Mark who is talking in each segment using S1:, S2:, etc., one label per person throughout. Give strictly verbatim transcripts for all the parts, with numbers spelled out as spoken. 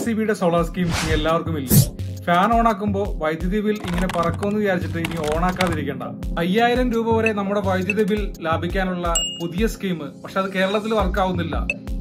S1: S E ബിയുടെ solar scheme എല്ലാവർക്കും ഇല്ലേ? ഫാൻ ഓൺ ആക്കുമ്പോൾ വൈദ്യുതി ബിൽ ഇങ്ങനെ പറക്കുമെന്ന് വിചാരിച്ചിട്ട് ഇനി ഓൺ ആക്കാതിരിക്കേണ്ട. അയ്യായിരം രൂപ വരെ നമ്മുടെ വൈദ്യുതി ബിൽ ലാഭിക്കാനുള്ള പുതിയ സ്കീം, പക്ഷെ അത് കേരളത്തിൽ വർക്കാവുന്നില്ല.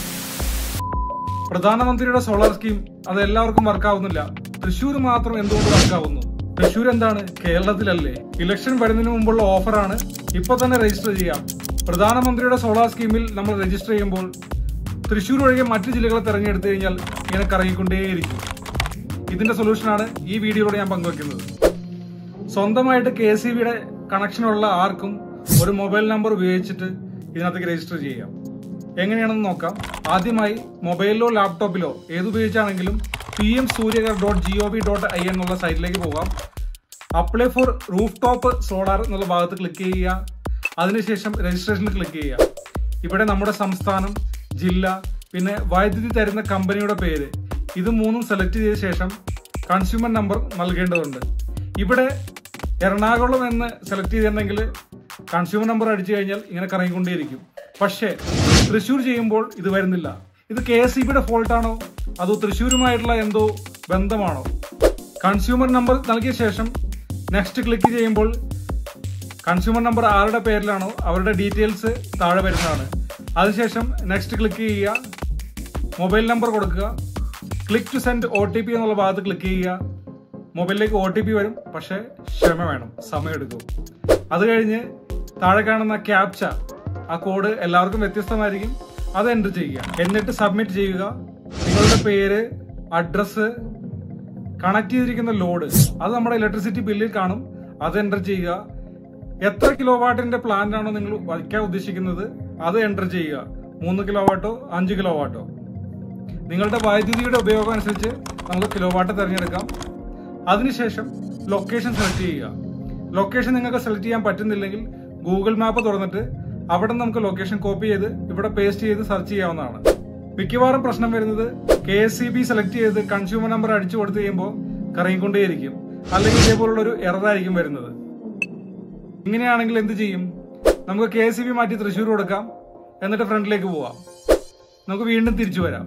S1: പ്രധാനമന്ത്രിയുടെ സോളാർ സ്കീം അത് എല്ലാവർക്കും വർക്കാവുന്നില്ല. തൃശ്ശൂർ മാത്രം എന്തുകൊണ്ട് വർക്കാവുന്നു? തൃശ്ശൂർ എന്താണ്, കേരളത്തിലല്ലേ? ഇലക്ഷൻ വരുന്നതിന് മുമ്പുള്ള ഓഫറാണ്. ഇപ്പൊ തന്നെ രജിസ്റ്റർ ചെയ്യാം. പ്രധാനമന്ത്രിയുടെ സോളാർ സ്കീമിൽ നമ്മൾ രജിസ്റ്റർ ചെയ്യുമ്പോൾ തൃശ്ശൂർ ഒഴികെ മറ്റു ജില്ലകളെ തെരഞ്ഞെടുത്തു കഴിഞ്ഞാൽ ഇങ്ങനെ കറങ്ങിക്കൊണ്ടേയിരിക്കും. ഇതിന്റെ സൊല്യൂഷനാണ് ഈ വീഡിയോയിലൂടെ ഞാൻ പങ്കുവെക്കുന്നത്. സ്വന്തമായിട്ട് കെ എസ് ഇ ബിയുടെ കണക്ഷനുള്ള ആർക്കും ഒരു മൊബൈൽ നമ്പർ ഉപയോഗിച്ചിട്ട് ഇതിനകത്തേക്ക് രജിസ്റ്റർ ചെയ്യാം. എങ്ങനെയാണെന്ന് നോക്കാം. ആദ്യമായി മൊബൈലിലോ ലാപ്ടോപ്പിലോ ഏതുപയോഗിച്ചാണെങ്കിലും P M Suryaghar dot G O V dot I N എന്നുള്ള സൈറ്റിലേക്ക് പോകാം. Apply for roof top solar എന്നുള്ള ഭാഗത്ത് ക്ലിക്ക് ചെയ്യുക. അതിനുശേഷം രജിസ്ട്രേഷനിൽ ക്ലിക്ക് ചെയ്യുക. ഇവിടെ നമ്മുടെ സംസ്ഥാനം, ജില്ല, പിന്നെ വൈദ്യുതി തരുന്ന കമ്പനിയുടെ പേര്, ഇത് മൂന്നും സെലക്ട് ചെയ്ത ശേഷം കൺസ്യൂമർ നമ്പർ നൽകേണ്ടതുണ്ട്. ഇവിടെ എറണാകുളം എന്ന് സെലക്ട് ചെയ്തിട്ടുണ്ടെങ്കിൽ കൺസ്യൂമർ നമ്പർ അടിച്ചു കഴിഞ്ഞാൽ ഇങ്ങനെ കറങ്ങിക്കൊണ്ടേയിരിക്കും. പക്ഷേ തൃശ്ശൂർ ചെയ്യുമ്പോൾ ഇത് വരുന്നില്ല. ഇത് കെ എസ് ഇ ബിയുടെ ഫോൾട്ടാണോ അതോ തൃശ്ശൂരുമായിട്ടുള്ള എന്തോ ബന്ധമാണോ? കൺസ്യൂമർ നമ്പർ നൽകിയ ശേഷം നെക്സ്റ്റ് ക്ലിക്ക് ചെയ്യുമ്പോൾ കൺസ്യൂമർ നമ്പർ ആരുടെ പേരിലാണോ അവരുടെ ഡീറ്റെയിൽസ് താഴെ വരുന്നതാണ്. അതിനുശേഷം നെക്സ്റ്റ് ക്ലിക്ക് ചെയ്യുക, മൊബൈൽ നമ്പർ കൊടുക്കുക, click to send O T P എന്നുള്ള ഭാഗത്ത് ക്ലിക്ക് ചെയ്യുക. മൊബൈലിലേക്ക് ഒ ടി പി വരും, പക്ഷേ ക്ഷമ വേണം, സമയമെടുക്കും. അത് കഴിഞ്ഞ് താഴെ കാണുന്ന ക്യാപ്ച, ആ കോഡ് എല്ലാവർക്കും വ്യത്യസ്തമായിരിക്കും, അത് എൻ്റർ ചെയ്യുക. എന്നിട്ട് സബ്മിറ്റ് ചെയ്യുക. നിങ്ങളുടെ പേര്, അഡ്രസ്സ്, കണക്ട് ചെയ്തിരിക്കുന്ന ലോഡ്, അത് നമ്മുടെ ഇലക്ട്രിസിറ്റി ബില്ലിൽ കാണും, അത് എൻ്റർ ചെയ്യുക. എത്ര കിലോ വാട്ടിന്റെ പ്ലാന്റ് ആണോ നിങ്ങൾ വയ്ക്കാൻ ഉദ്ദേശിക്കുന്നത് അത് എൻ്റർ ചെയ്യുക. മൂന്ന് കിലോ വാട്ടോ അഞ്ച് കിലോ വാട്ടോ നിങ്ങളുടെ വൈദ്യുതിയുടെ ഉപയോഗം അനുസരിച്ച് നമുക്ക് കിലോ വാട്ട് തിരഞ്ഞെടുക്കാം. അതിനുശേഷം ലൊക്കേഷൻ സെലക്ട് ചെയ്യുക. ലൊക്കേഷൻ നിങ്ങൾക്ക് സെലക്ട് ചെയ്യാൻ പറ്റുന്നില്ലെങ്കിൽ ഗൂഗിൾ മാപ്പ് തുറന്നിട്ട് അവിടെ നമുക്ക് ലൊക്കേഷൻ കോപ്പി ചെയ്ത് ഇവിടെ പേസ്റ്റ് ചെയ്ത് സെർച്ച് ചെയ്യാവുന്നതാണ്. മിക്കവാറും പ്രശ്നം വരുന്നത് K S E B select ചെയ്ത് കൺസ്യൂമർ നമ്പർ അടിച്ചു കൊടുത്തു കഴിയുമ്പോൾ കറങ്ങിക്കൊണ്ടേയിരിക്കും, അല്ലെങ്കിൽ ഇതേപോലുള്ള ഒരു എററായിരിക്കും വരുന്നത്. ഇങ്ങനെയാണെങ്കിൽ എന്ത് ചെയ്യും? നമുക്ക് കെ എസ് ഇ ബി മാറ്റി തൃശ്ശൂർ കൊടുക്കാം, എന്നിട്ട് ഫ്രണ്ടിലേക്ക് പോവാം. നമുക്ക് വീണ്ടും തിരിച്ചു വരാം.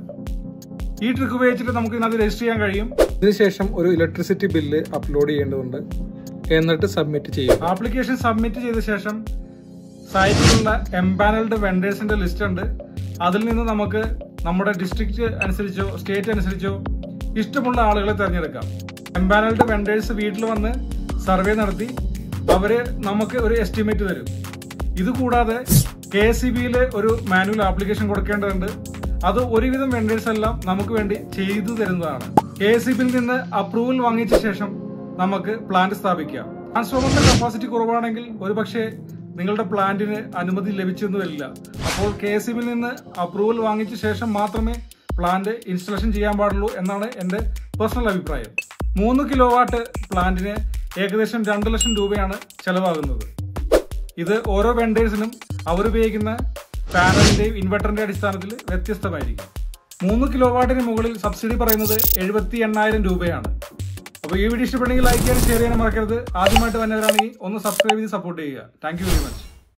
S1: ഈ ട്രിക്ക് ഉപയോഗിച്ചിട്ട് നമുക്ക് ഇതിനകത്ത് രജിസ്റ്റർ ചെയ്യാൻ കഴിയും. ഇതിനുശേഷം ഒരു ഇലക്ട്രിസിറ്റി ബില്ല് അപ്ലോഡ് ചെയ്യേണ്ടതുണ്ട്. എന്നിട്ട് സബ്മിറ്റ് ചെയ്യും. ആപ്ലിക്കേഷൻ സബ്മിറ്റ് ചെയ്ത ശേഷം സൈറ്റിലുള്ള എംപാനൽഡ് വെണ്ടേഴ്സിന്റെ ലിസ്റ്റ് ഉണ്ട്. അതിൽ നിന്ന് നമുക്ക് നമ്മുടെ ഡിസ്ട്രിക്ട് അനുസരിച്ചോ സ്റ്റേറ്റ് അനുസരിച്ചോ ഇഷ്ടമുള്ള ആളുകളെ തിരഞ്ഞെടുക്കാം. എംപാനൽഡ് വെണ്ടേഴ്സ് വീട്ടിൽ വന്ന് സർവേ നടത്തി അവര് നമുക്ക് ഒരു എസ്റ്റിമേറ്റ് തരും. ഇതുകൂടാതെ കെ എസ് ഇ ബിയിൽ ഒരു മാനുവൽ ആപ്ലിക്കേഷൻ കൊടുക്കേണ്ടതുണ്ട്. അത് ഒരുവിധം വെണ്ടേഴ്സ് എല്ലാം നമുക്ക് വേണ്ടി ചെയ്തു തരുന്നതാണ്. കെ എസ് ഇ ബിയിൽ നിന്ന് അപ്രൂവൽ വാങ്ങിച്ച ശേഷം നമുക്ക് പ്ലാന്റ് സ്ഥാപിക്കാം. ട്രാൻസ്ഫോമറിന്റെ കപ്പാസിറ്റി കുറവാണെങ്കിൽ ഒരുപക്ഷെ നിങ്ങളുടെ പ്ലാന്റിന് അനുമതി ലഭിച്ചെന്ന് വരില്ല. അപ്പോൾ കെ എസ് ഇ ബിയിൽ നിന്ന് അപ്രൂവൽ വാങ്ങിച്ച ശേഷം മാത്രമേ പ്ലാന്റ് ഇൻസ്റ്റലേഷൻ ചെയ്യാൻ പാടുള്ളൂ എന്നാണ് എൻ്റെ പേഴ്സണൽ അഭിപ്രായം. മൂന്ന് കിലോ വാട്ട് പ്ലാന്റിന് ഏകദേശം രണ്ട് ലക്ഷം രൂപയാണ് ചെലവാകുന്നത്. ഇത് ഓരോ വെണ്ടേഴ്സിനും അവരുപയോഗിക്കുന്ന പാനലിന്റെയും ഇൻവെർട്ടറിന്റെ അടിസ്ഥാനത്തിൽ വ്യത്യസ്തമായിരിക്കും. മൂന്ന് കിലോ വാട്ടിന് മുകളിൽ സബ്സിഡി പറയുന്നത് എഴുപത്തി എണ്ണായിരം രൂപയാണ്. അപ്പോൾ ഈ വീഡിയോ ഇഷ്ടപ്പെട്ടെങ്കിൽ ലൈക്ക് ചെയ്യാനും ഷെയർ ചെയ്യാനും മറക്കരുത്. ആദ്യമായിട്ട് വന്നവരാണെങ്കിൽ ഒന്ന് സബ്സ്ക്രൈബ് ചെയ്ത് സപ്പോർട്ട് ചെയ്യുക. Thank you very much.